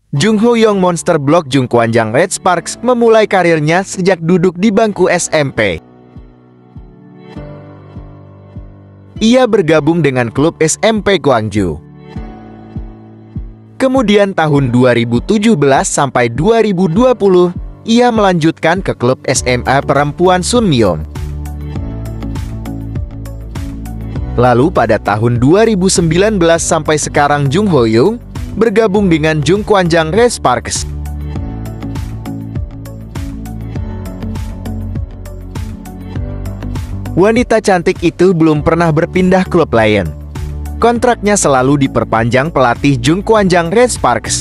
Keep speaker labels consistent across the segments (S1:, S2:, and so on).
S1: Jung Ho-young monster blok Jung Kwanjang Red Sparks memulai karirnya sejak duduk di bangku SMP. Ia bergabung dengan klub SMP Gwangju. Kemudian tahun 2017 sampai 2020, ia melanjutkan ke klub SMA perempuan Sunmyeon. Lalu pada tahun 2019 sampai sekarang Jung Ho-young bergabung dengan Jung Kwanjang Red Sparks. Wanita cantik itu belum pernah berpindah klub lain. Kontraknya selalu diperpanjang pelatih Jung Kwanjang Red Sparks.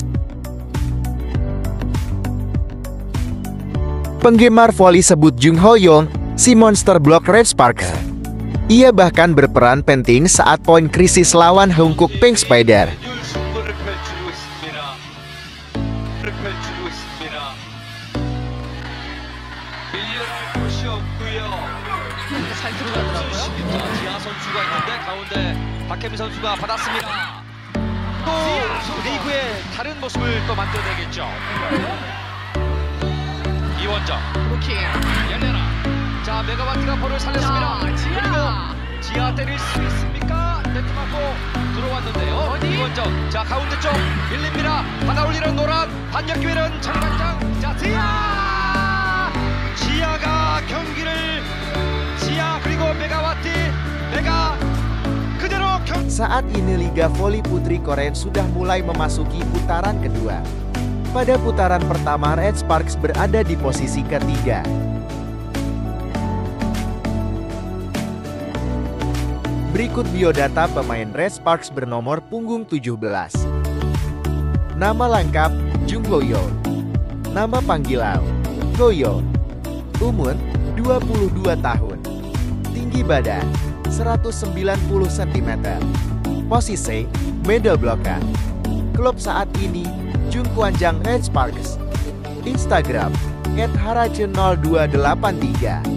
S1: Penggemar voli sebut Jung Ho-young si monster blok Red Sparks. Ia bahkan berperan penting saat poin krisis lawan Hongkuk Pink Spider.
S2: 잘 들어가더라고요. 지하 선수가 있는데 가운데 박혜민 선수가 받았습니다. 또 리그의 다른 모습을 또 만들어내겠죠. 이원정 브로킹 열려라. 자, 메가와트가 볼을 살렸습니다. 그리고 지하 때릴 수 있습니까? 네트 맞고 들어왔는데요. 이원정 자 가운데 쪽 밀립니다. 받아올리는 노란 반격 기회는 장단장. 자 지하가 경기를 그리고 메가와트 메가 그대로
S1: Saat ini Liga Voli Putri Korea sudah mulai memasuki putaran kedua. Pada putaran pertama Red Sparks berada di posisi ketiga. Berikut biodata pemain Red Sparks bernomor punggung 17. Nama lengkap Jung Ho-young. Nama panggilan Ho-young. Umur 22 tahun. Tinggi badan 190 cm. Posisi middle blocker. Klub saat ini Jung Kwanjang Red Sparks. Instagram @haracun0283.